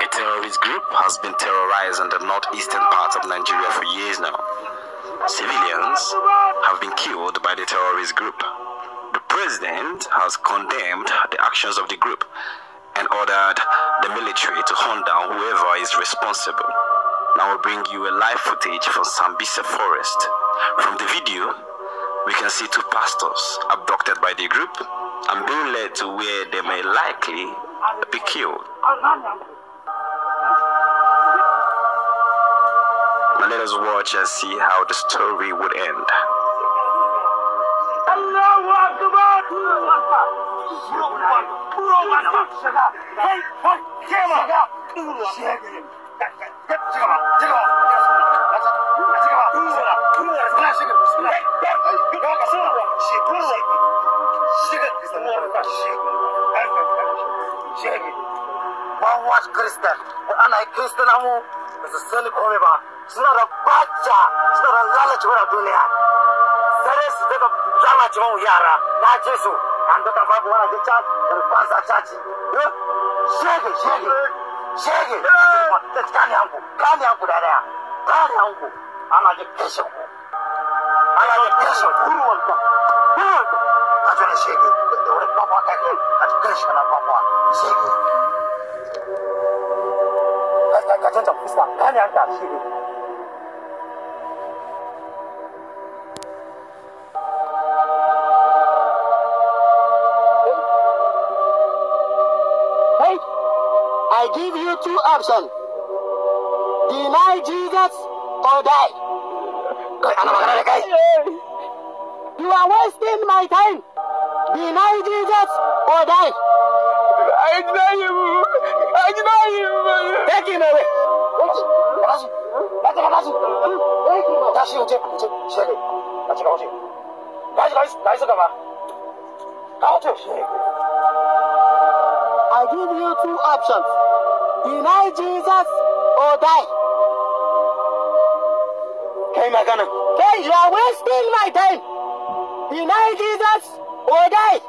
The terrorist group has been terrorizing the northeastern part of Nigeria for years now. Civilians have been killed by the terrorist group. The president has condemned the actions of the group and ordered the military to hunt down whoever is responsible. Now we'll bring you a live footage from Sambisa Forest. From the video, we can see two pastors abducted by the group and being led to where they may likely be killed. Now let us watch and see how the story would end. Christian, and I Christian amu is a silly comeba. It's not a bacha, it's not a lalach with a dunia. There is the lalach yara, not Jesu, and the Tababua the chat, and Banza Chachi. Shaggy, the Kanyangu, Kanyangu, and I get Kesho. Who will come? That's what I shaggy, the word Papa Kaki, at Krishna Papa, shaggy. Hey, I give you two options. Deny Jesus or die. You are wasting my time. Deny Jesus or die. I deny you. Take him away. I give you two options. Deny Jesus or die. Okay, Magana. Okay, you are wasting my time. Deny Jesus or die.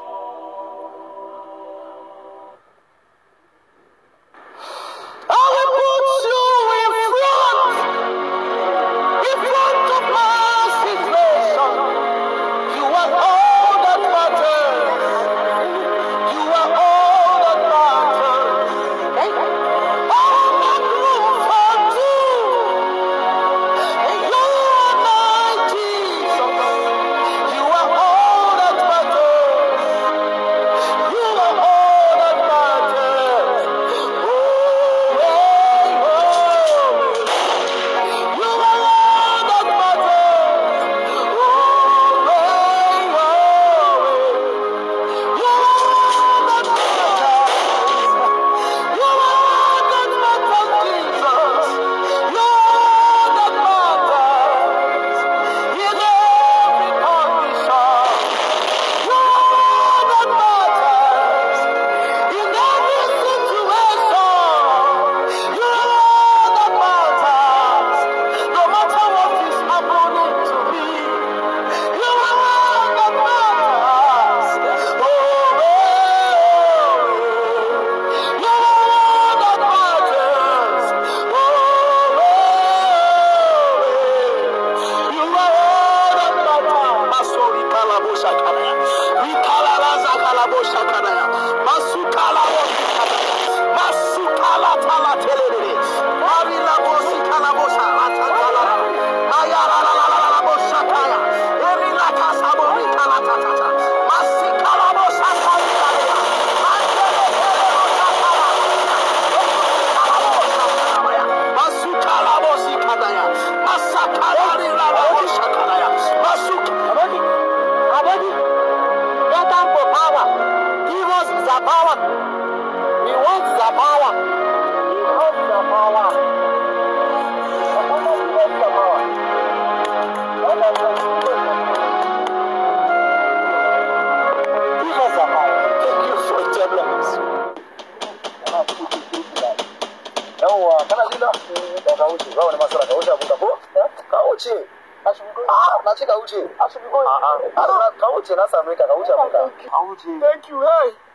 Thank you, hey.